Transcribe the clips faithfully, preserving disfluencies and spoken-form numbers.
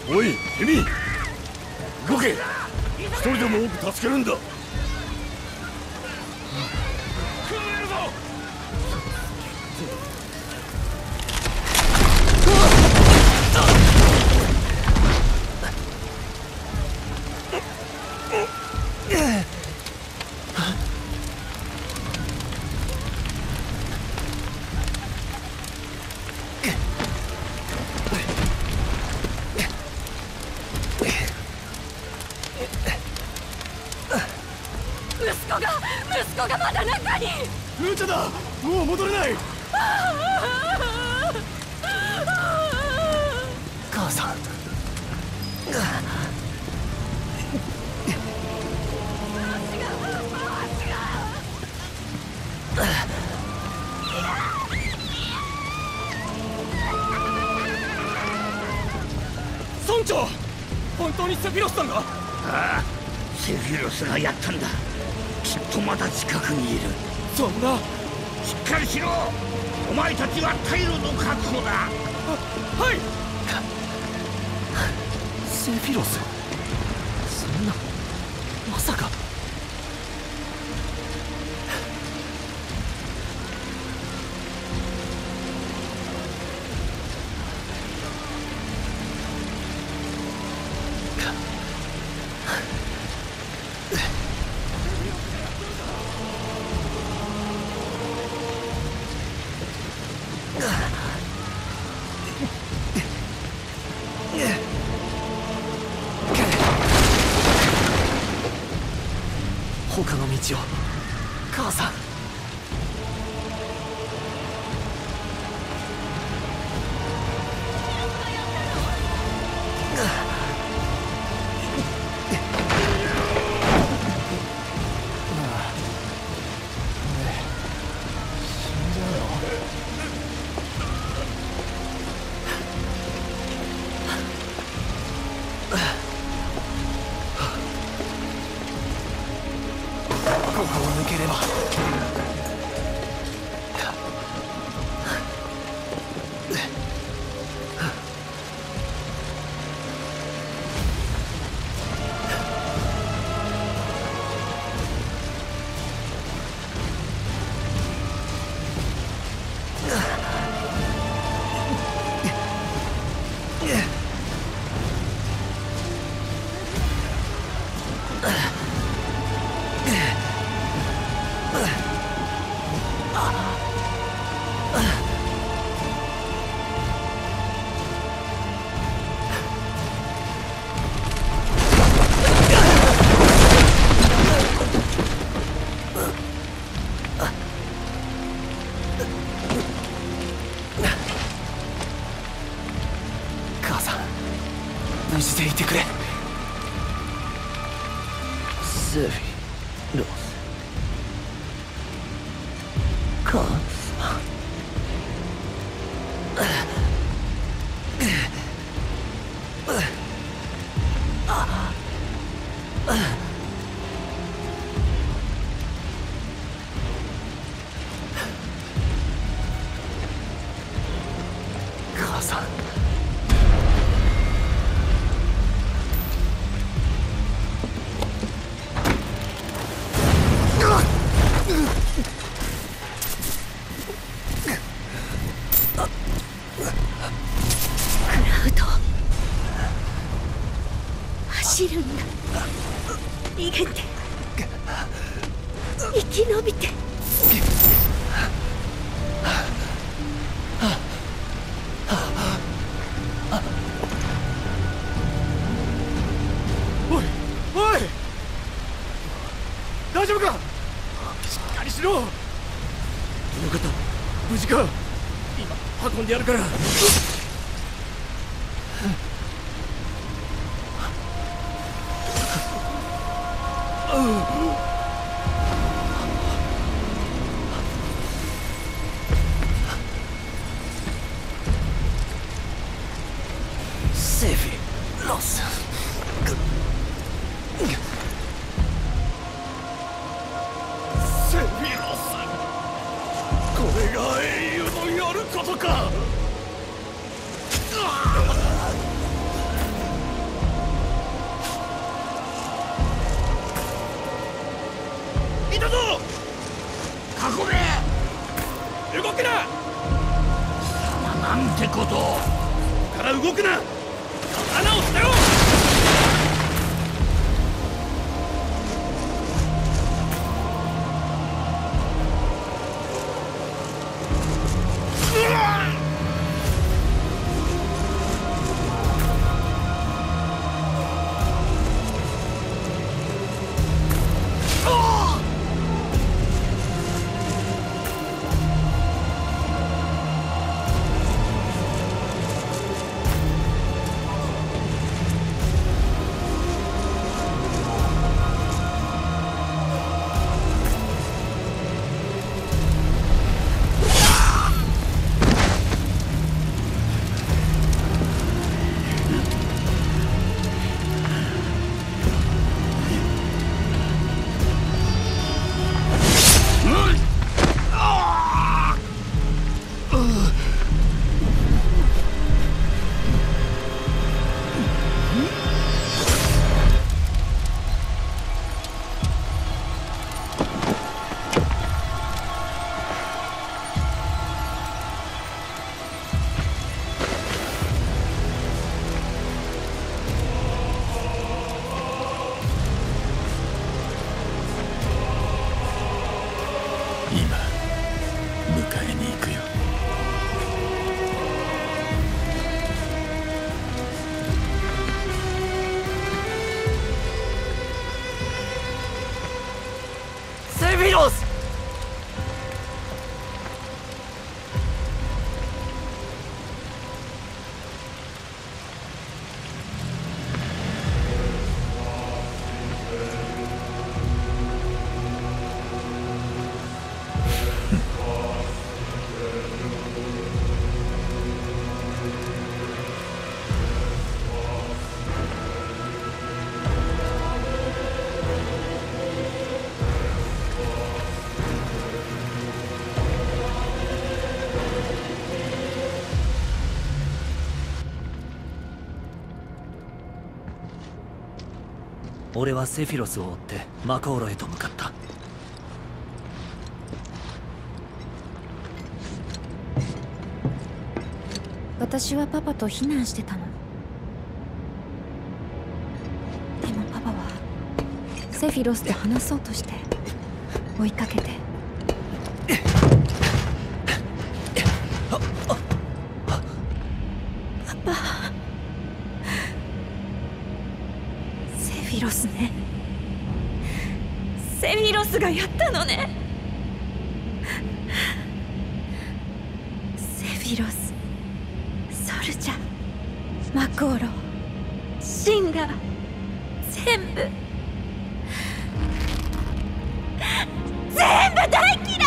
おい君、動け。一人でも多く助けるんだ。ルーチャだ。もう戻れない。母さん。村長、本当にセフィロスさんが？ああ、セフィロスがやったんだ。きっとまだ近くにいる。 そんな。 しっかりしろ。お前たちは退路の確保だ。 は、はい。セフィロス、そんな、まさか。他の道を、母さん。ここを抜ければ。無事でいてくれ。セフィロス、母さん。母さん。 走るんだ。逃げて生き延びて。 おいおい、大丈夫か。しっかりしろ。よかった、無事か。今運んでやるから。セフィロス、セフィロス、これが英雄のやることか。 こと。 ここから動くな。刀を捨てろ。 俺はセフィロスを追ってマコーロへと向かった。 私はパパと避難してたの。でもパパはセフィロスと話そうとして追いかけて。パパ、セフィロスね。セフィロスがやったのね。セフィロス、ソルジャー、マコーロ、シンラ、全部全部大嫌い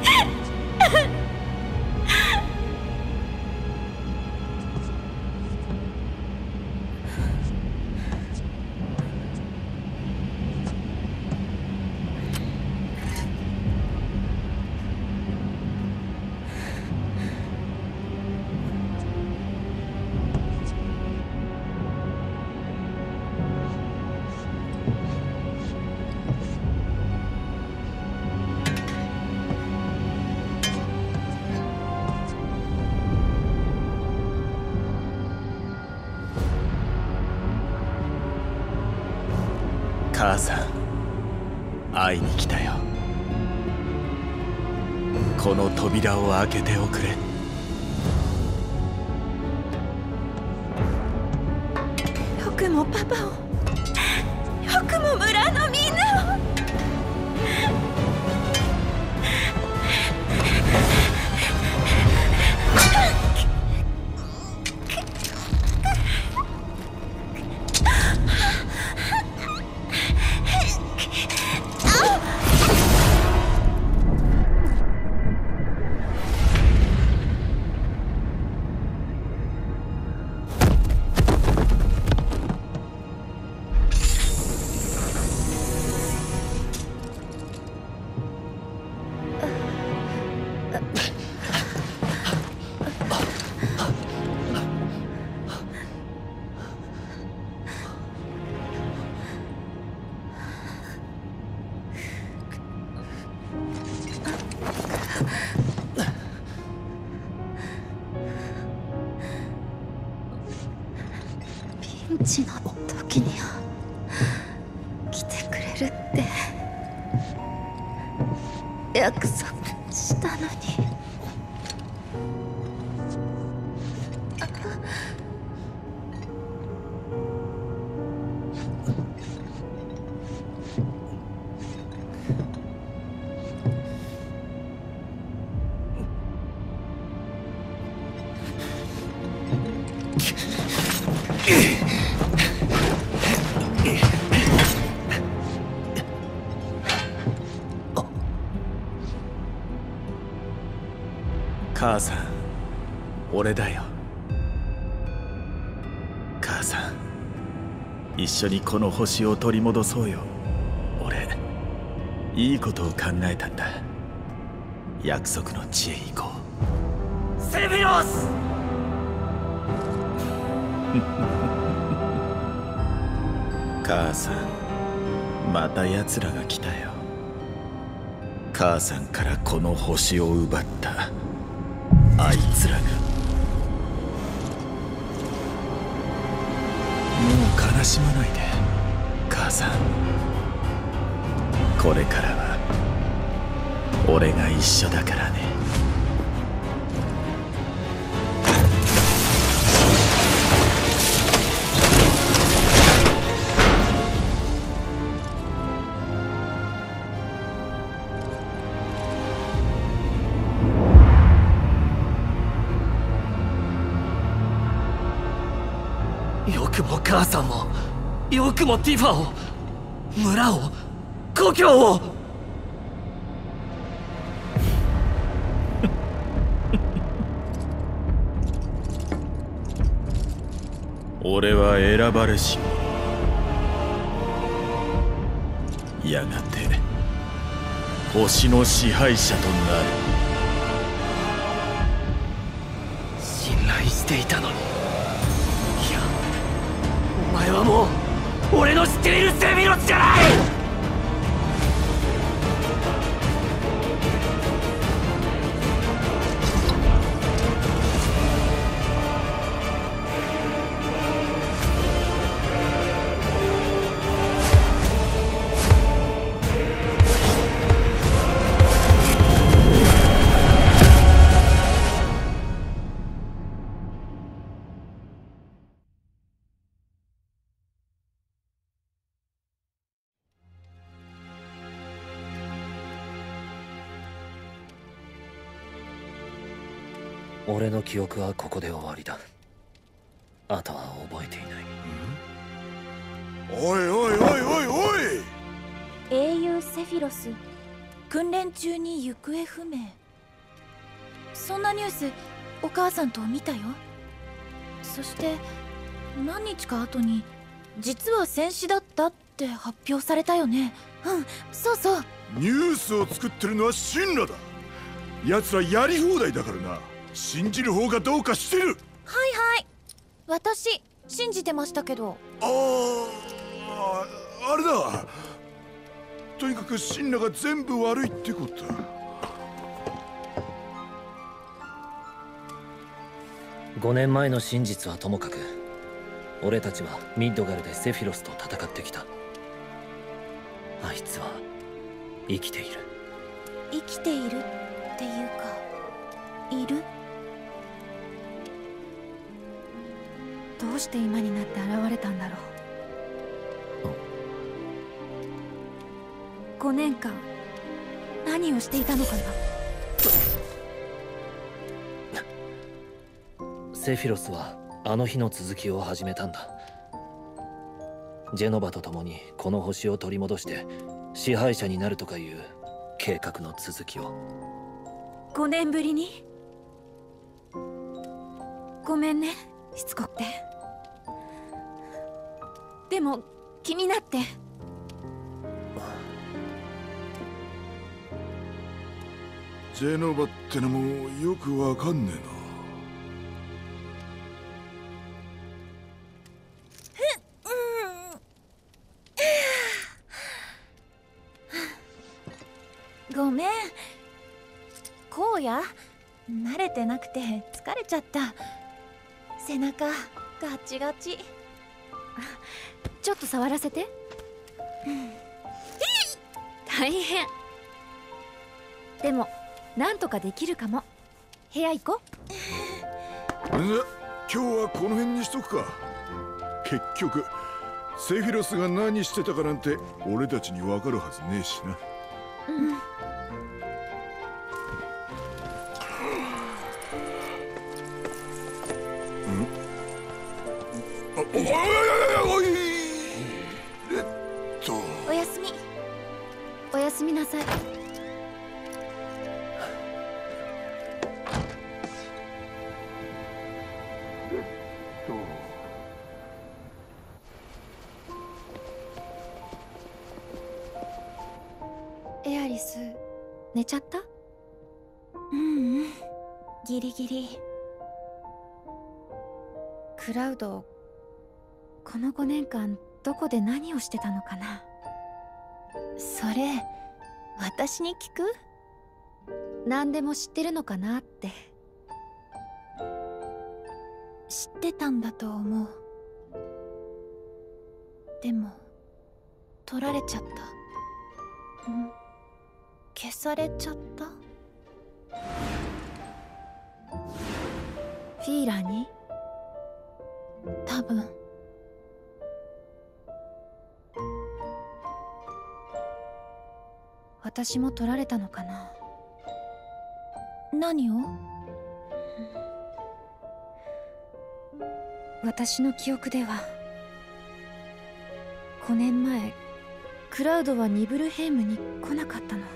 母さん、会いに来たよ。この扉を開けておくれ。 よくもパパを、よくも村のみんなを。 ちの時には来てくれるって約束したのに。 母さん、俺だよ。母さん、一緒にこの星を取り戻そうよ。俺、いいことを考えたんだ。約束の地へ行こう。 セフィロス母さん、また奴らが来たよ。母さんからこの星を奪ったあいつらが。もう悲しまないで、母さん。これからは俺が一緒だからね。 よくも母さんを、よくもティファを、村を、故郷を。 俺は選ばれし者。やがて星の支配者となる。 信頼していたのに。いや、お前はもう俺の知っているセフィロスじゃない。俺の記憶はここで終わりだ。あとは覚えていない。 おいおいおいおいおい。 英雄セフィロス訓練中に行方不明。そんなニュースお母さんと見たよ。そして何日か後に実は戦死だったって発表されたよね。うん、そうそう。 ニュースを作ってるのはシンラだ。奴らやり放題だからな。信じる方がどうかしてる。 はいはい、私信じてましたけど。 ああ、あれだ。とにかくシンラが全部悪いってことだ。 ごねんまえの真実はともかく、俺たちはミッドガルでセフィロスと戦ってきた。あいつは生きている。 生きているっていうか、いる。どうして今になって現れたんだろう。ごねんかん何をしていたのかな。 セフィロスはあの日の続きを始めたんだ。ジェノバと共にこの星を取り戻して支配者になるとかいう計画の続きを。 ごねんぶりにごめんね、しつこくて。でも気になって。 ジェノバってのもよくわかんねえな。 ごめん、荒野慣れてなくて疲れちゃった。背中ガチガチ。 ちょっと触らせて。大変。でもなんとかできるかも。部屋行こう。 じゃ今日はこの辺にしとくか。結局セフィロスが何してたかなんて俺たちに分かるはずねえしな。 うん。 おいおいおいおい、えっとおやすみ。 おやすみなさい。エアリス、寝ちゃった？ うんうん、ギリギリ。 クラウド、このごねんかんどこで何をしてたのかな。 それ私に聞く？ 何でも知ってるのかなって。 知ってたんだと思う。でも取られちゃった。ん？消されちゃった？ フィーラーに？ 多分。 私も取られたのかな。 何を？ 私の記憶ではごねんまえクラウドはニブルヘイムに来なかったの。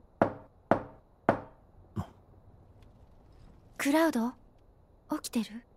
クラウド、起きてる？